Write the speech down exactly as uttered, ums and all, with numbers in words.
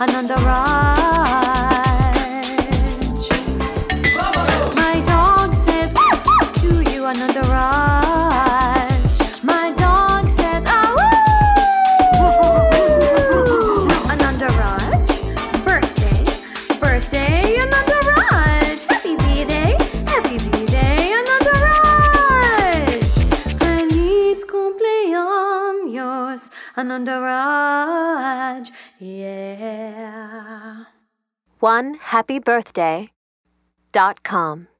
Anandaraj. My dog says to you, Anandaraj. My dog says ah woo. Anandaraj, birthday, birthday, Anandaraj. Happy B-Day, happy B-Day, Anandaraj. Feliz cumpleaños, Anandaraj. Yeah. one happy birthday dot com